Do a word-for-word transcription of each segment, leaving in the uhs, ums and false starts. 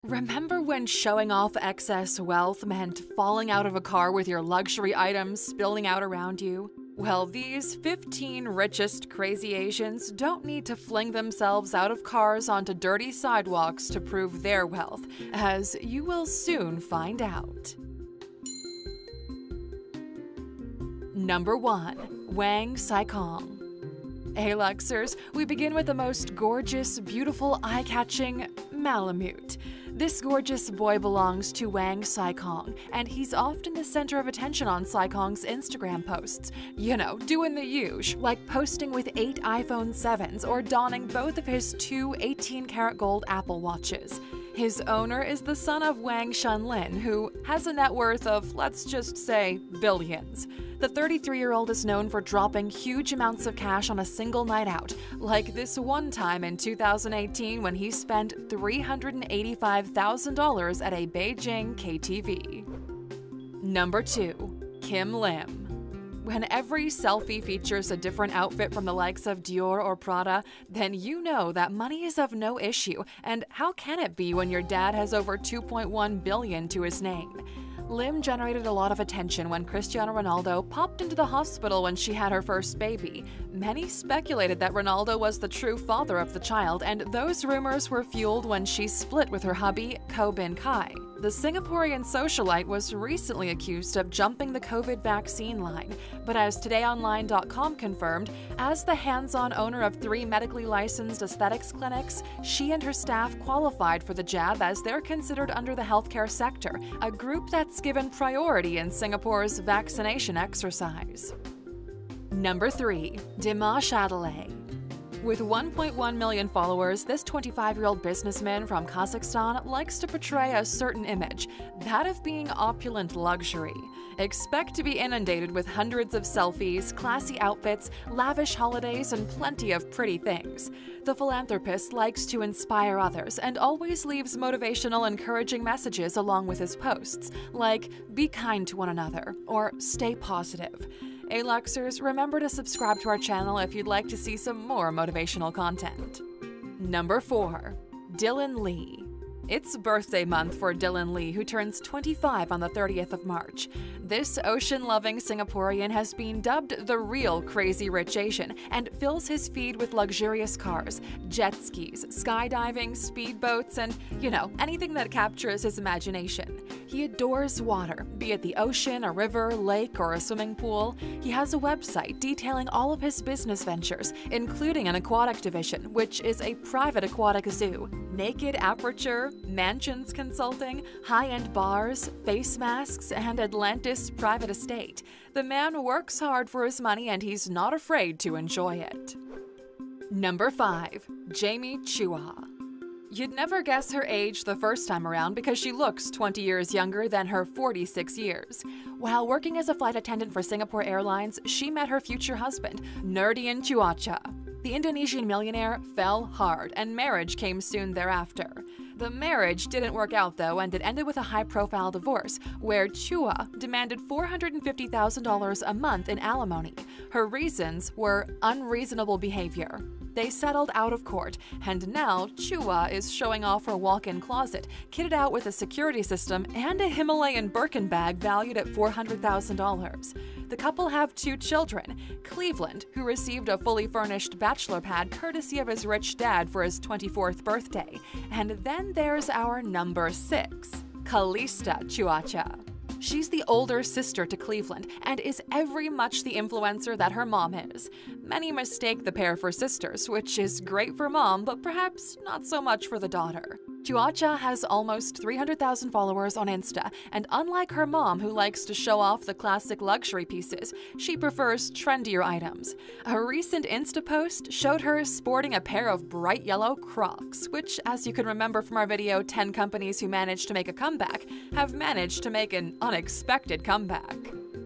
Remember when showing off excess wealth meant falling out of a car with your luxury items spilling out around you? Well, these fifteen richest crazy Asians don't need to fling themselves out of cars onto dirty sidewalks to prove their wealth, as you will soon find out. Number one. Wang Saikong. Hey Luxers, we begin with the most gorgeous, beautiful, eye-catching Malamute. This gorgeous boy belongs to Wang Saikong, and he's often the center of attention on Saikong's Instagram posts. You know, doing the huge, like posting with eight iPhone sevens or donning both of his two eighteen karat gold Apple Watches. His owner is the son of Wang Shunlin, who has a net worth of, let's just say, billions. The thirty-three-year-old is known for dropping huge amounts of cash on a single night out, like this one time in two thousand eighteen when he spent three hundred eighty-five thousand dollars at a Beijing K T V. Number two. Kim Lim. When every selfie features a different outfit from the likes of Dior or Prada, then you know that money is of no issue, and how can it be when your dad has over two point one billion dollars to his name? Lim generated a lot of attention when Cristiano Ronaldo popped into the hospital when she had her first baby. Many speculated that Ronaldo was the true father of the child, and those rumors were fueled when she split with her hubby, Ko Bin Kai. The Singaporean socialite was recently accused of jumping the COVID vaccine line, but as today online dot com confirmed, as the hands-on owner of three medically licensed aesthetics clinics, she and her staff qualified for the jab as they're considered under the healthcare sector, a group that's given priority in Singapore's vaccination exercise. Number three. Dimash Adelaide. With one point one million followers, this twenty-five-year-old businessman from Kazakhstan likes to portray a certain image, that of being opulent luxury. Expect to be inundated with hundreds of selfies, classy outfits, lavish holidays, and plenty of pretty things. The philanthropist likes to inspire others and always leaves motivational, encouraging messages along with his posts, like "Be kind to one another" or "Stay positive." Hey Luxers, remember to subscribe to our channel if you'd like to see some more motivational content. Number four. Dylan Lee. It's birthday month for Dylan Lee, who turns twenty-five on the thirtieth of March. This ocean-loving Singaporean has been dubbed the real crazy rich Asian and fills his feed with luxurious cars, jet skis, skydiving, speedboats, and, you know, anything that captures his imagination. He adores water, be it the ocean, a river, lake, or a swimming pool. He has a website detailing all of his business ventures, including an aquatic division, which is a private aquatic zoo, naked aperture, mansions consulting, high-end bars, face masks, and Atlantis private estate. The man works hard for his money and he's not afraid to enjoy it. Number five. Jamie Chua. You'd never guess her age the first time around because she looks twenty years younger than her forty-six years. While working as a flight attendant for Singapore Airlines, she met her future husband, Nurdin Chuacha. The Indonesian millionaire fell hard, and marriage came soon thereafter. The marriage didn't work out though, and it ended with a high-profile divorce, where Chua demanded four hundred fifty thousand dollars a month in alimony. Her reasons were unreasonable behavior. They settled out of court, and now Chua is showing off her walk-in closet, kitted out with a security system and a Himalayan Birkin bag valued at four hundred thousand dollars. The couple have two children, Cleveland, who received a fully furnished bachelor pad courtesy of his rich dad for his twenty-fourth birthday. And then there's our number six, Calista Chuacha. She's the older sister to Cleveland and is every much the influencer that her mom is. Many mistake the pair for sisters, which is great for mom, but perhaps not so much for the daughter. Chuacha has almost three hundred thousand followers on Insta, and unlike her mom who likes to show off the classic luxury pieces, she prefers trendier items. A recent Insta post showed her sporting a pair of bright yellow Crocs, which, as you can remember from our video ten companies who managed to make a comeback, have managed to make an unexpected comeback.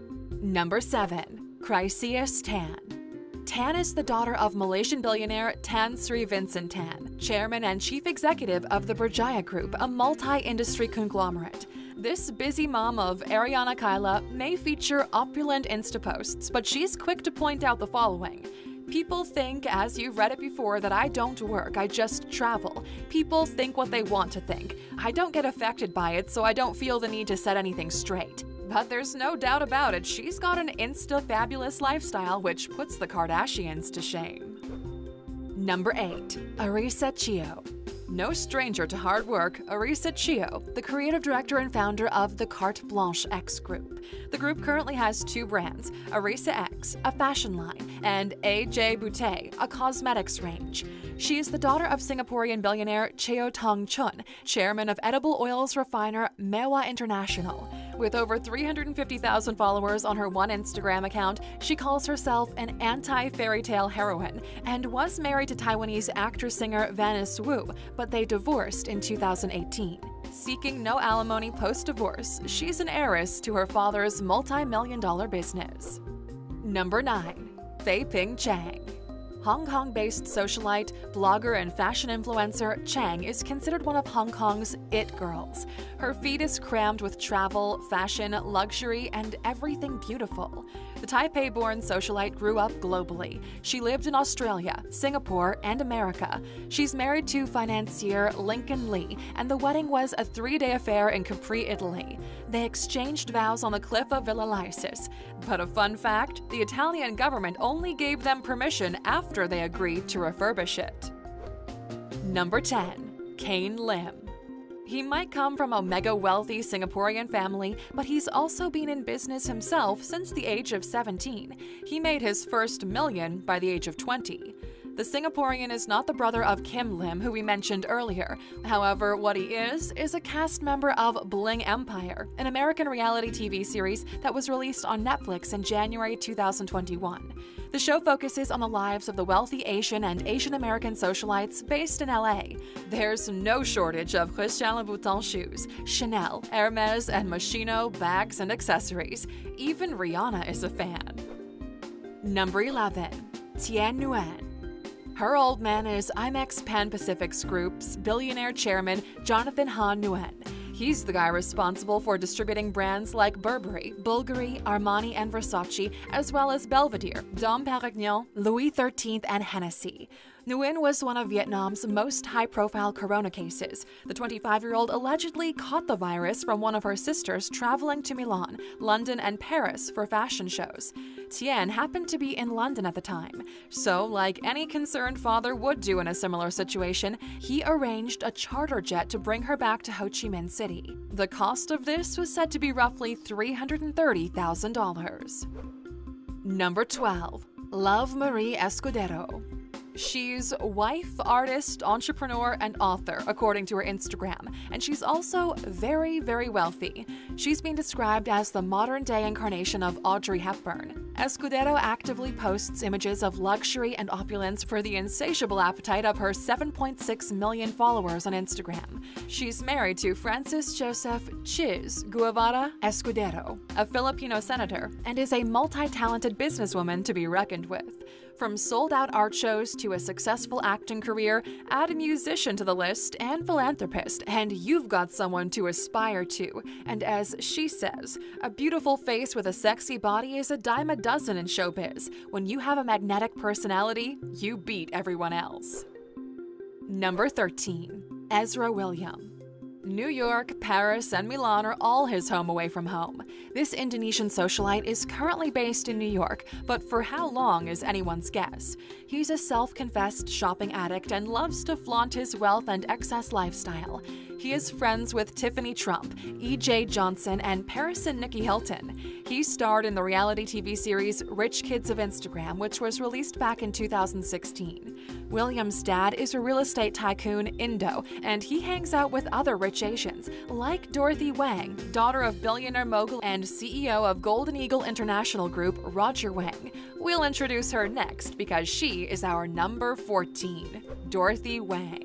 Number seven. Chryseis Tan. Tan is the daughter of Malaysian billionaire Tan Sri Vincent Tan, chairman and chief executive of the Berjaya Group, a multi-industry conglomerate. This busy mom of Ariana Kaila may feature opulent Insta posts, but she's quick to point out the following. People think, as you've read it before, that I don't work, I just travel. People think what they want to think. I don't get affected by it, so I don't feel the need to set anything straight. But there's no doubt about it, she's got an insta-fabulous lifestyle which puts the Kardashians to shame. Number eight. Arisa Chio. No stranger to hard work, Arisa Chio, the creative director and founder of the Carte Blanche X Group. The group currently has two brands, Arisa X, a fashion line, and A J Beauté, a cosmetics range. She is the daughter of Singaporean billionaire Cheo Tong Chun, chairman of edible oils refiner Mewah International. With over three hundred fifty thousand followers on her one Instagram account, she calls herself an anti-fairy tale heroine and was married to Taiwanese actor-singer Venice Wu, but they divorced in two thousand eighteen. Seeking no alimony post-divorce, she's an heiress to her father's multi-million dollar business. Number nine. Fei Ping Chang. Hong Kong-based socialite, blogger, and fashion influencer, Chang is considered one of Hong Kong's it girls. Her feed is crammed with travel, fashion, luxury, and everything beautiful. The Taipei-born socialite grew up globally. She lived in Australia, Singapore, and America. She's married to financier Lincoln Lee, and the wedding was a three-day affair in Capri, Italy. They exchanged vows on the cliff of Villa Lysis. But a fun fact, the Italian government only gave them permission after they agreed to refurbish it. Number ten. Kane Lim. He might come from a mega-wealthy Singaporean family, but he's also been in business himself since the age of seventeen. He made his first million by the age of twenty. The Singaporean is not the brother of Kim Lim, who we mentioned earlier. However, what he is, is a cast member of Bling Empire, an American reality T V series that was released on Netflix in January two thousand twenty-one. The show focuses on the lives of the wealthy Asian and Asian American socialites based in L A. There's no shortage of Christian Louboutin shoes, Chanel, Hermes, and Moschino bags and accessories. Even Rihanna is a fan. Number eleven. Tien Nguyen. Her old man is IMEX Pan Pacific's group's billionaire chairman, Jonathan Han Nguyen. He's the guy responsible for distributing brands like Burberry, Bulgari, Armani, and Versace, as well as Belvedere, Dom Perignon, Louis the thirteenth, and Hennessy. Nguyen was one of Vietnam's most high-profile corona cases. The twenty-five-year-old allegedly caught the virus from one of her sisters traveling to Milan, London, and Paris for fashion shows. Tien happened to be in London at the time, so like any concerned father would do in a similar situation, he arranged a charter jet to bring her back to Ho Chi Minh City. The cost of this was said to be roughly three hundred thirty thousand dollars. Number twelve. Love Marie Escudero. She's wife, artist, entrepreneur, and author, according to her Instagram, and she's also very, very wealthy. She's been described as the modern-day incarnation of Audrey Hepburn. Escudero actively posts images of luxury and opulence for the insatiable appetite of her seven point six million followers on Instagram. She's married to Francis Joseph Chiz Guevara Escudero, a Filipino senator, and is a multi-talented businesswoman to be reckoned with. From sold-out art shows to a successful acting career, add a musician to the list and philanthropist, and you've got someone to aspire to. And as she says, a beautiful face with a sexy body is a dime a dozen in showbiz. When you have a magnetic personality, you beat everyone else. Number thirteen. Ezra William. New York, Paris, and Milan are all his home away from home. This Indonesian socialite is currently based in New York, but for how long is anyone's guess. He's a self-confessed shopping addict and loves to flaunt his wealth and excess lifestyle. He is friends with Tiffany Trump, E J Johnson, and Paris and Nikki Hilton. He starred in the reality T V series Rich Kids of Instagram, which was released back in two thousand sixteen. William's dad is a real estate tycoon, Indo, and he hangs out with other rich Asians, like Dorothy Wang, daughter of billionaire mogul and C E O of Golden Eagle International Group, Roger Wang. We'll introduce her next because she is our number fourteen, Dorothy Wang.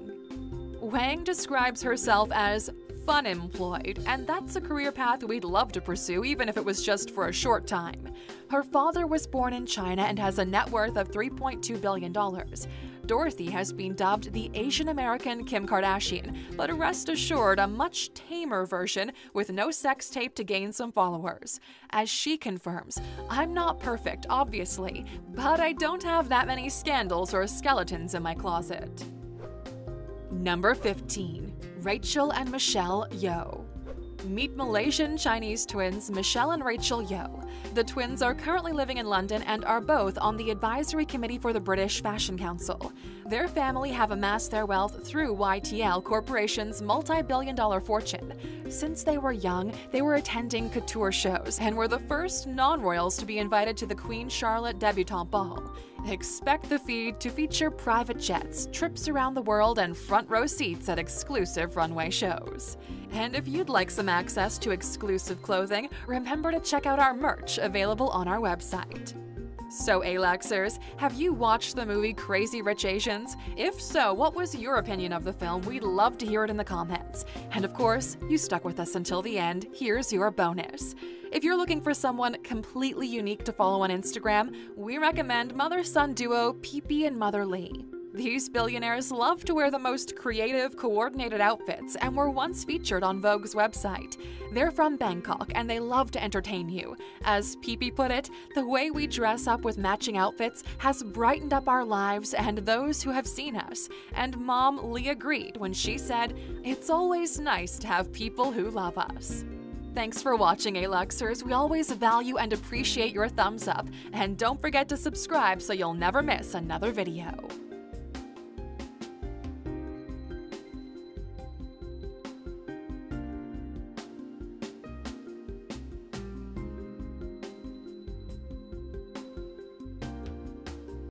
Wang describes herself as fun-employed, and that's a career path we'd love to pursue even if it was just for a short time. Her father was born in China and has a net worth of three point two billion dollars. Dorothy has been dubbed the Asian American Kim Kardashian, but rest assured, a much tamer version with no sex tape to gain some followers. As she confirms, "I'm not perfect, obviously, but I don't have that many scandals or skeletons in my closet." Number fifteen. Rachel and Michelle Yeoh. Meet Malaysian Chinese twins Michelle and Rachel Yeoh. The twins are currently living in London and are both on the advisory committee for the British Fashion Council. Their family have amassed their wealth through Y T L Corporation's multi-billion dollar fortune. Since they were young, they were attending couture shows and were the first non-royals to be invited to the Queen Charlotte Debutante Ball. Expect the feed to feature private jets, trips around the world, and front row seats at exclusive runway shows. And if you'd like some access to exclusive clothing, remember to check out our merch available on our website. So A-Luxers, have you watched the movie Crazy Rich Asians? If so, what was your opinion of the film? We'd love to hear it in the comments. And of course, you stuck with us until the end. Here's your bonus. If you're looking for someone completely unique to follow on Instagram, we recommend mother-son duo Pipi and Mother Lee. These billionaires love to wear the most creative, coordinated outfits and were once featured on Vogue's website. They're from Bangkok and they love to entertain you. As Pipi put it, "The way we dress up with matching outfits has brightened up our lives and those who have seen us." And Mom Lee agreed when she said, "It's always nice to have people who love us." Thanks for watching, A-Luxers. We always value and appreciate your thumbs up. And don't forget to subscribe so you'll never miss another video.